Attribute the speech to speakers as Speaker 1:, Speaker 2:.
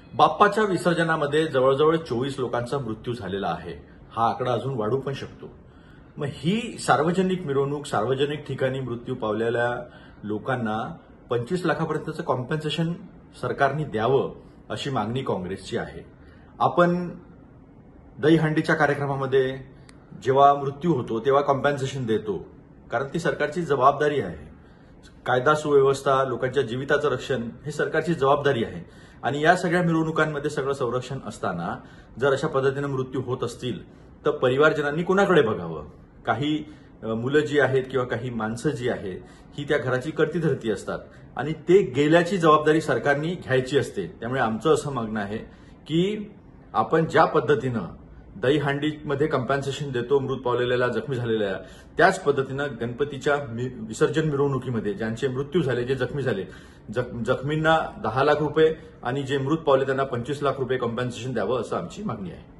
Speaker 1: बाप्पाच्या विसर्जनामध्ये जवळजवळ 24 लोकांचा मृत्यू झालेला आहे. हा आकडा अजून वाढू पण शकतो. मग ही सार्वजनिक मिरवणूक, सार्वजनिक ठिकाणी मृत्यू पावलेल्या लोकांना 25 लाखापर्यंतचं कॉम्पेन्सेशन सरकारने द्यावं अशी मागणी काँग्रेसची आहे. आपण दहीहंडीच्या कार्यक्रमामध्ये जेव्हा मृत्यू होतो तेव्हा कॉम्पेन्सेशन देतो, कारण ती सरकारची जबाबदारी आहे. कायदा सुव्यवस्था, लोकांच्या जीविताचं रक्षण हे सरकारची जबाबदारी आहे. आणि या सगळ्या मिरवणुकांमध्ये सगळं संरक्षण असताना जर अशा पद्धतीने मृत्यू होत असतील तर परिवारजनांनी कोणाकडे बघावं? काही मुलं जी आहेत किंवा काही माणसं जी आहेत ही त्या घराची करती धरती असतात आणि ते गेल्याची जबाबदारी सरकारने घ्यायची असते. त्यामुळे आमचं असं मागणं आहे की आपण ज्या पद्धतीनं दहीहंडीमध्ये कॉम्पेन्सेशन देतो मृत पावलेल्या, जखमी झालेल्या, त्याच पद्धतीनं गणपतीच्या विसर्जन मिरवणुकीमध्ये ज्यांचे मृत्यू झाले, जे जखमी झाले, जखमींना 10 लाख रुपये आणि जे मृत पावले त्यांना 25 लाख रुपये कॉम्पेन्सेशन द्यावं असं आमची मागणी आहे.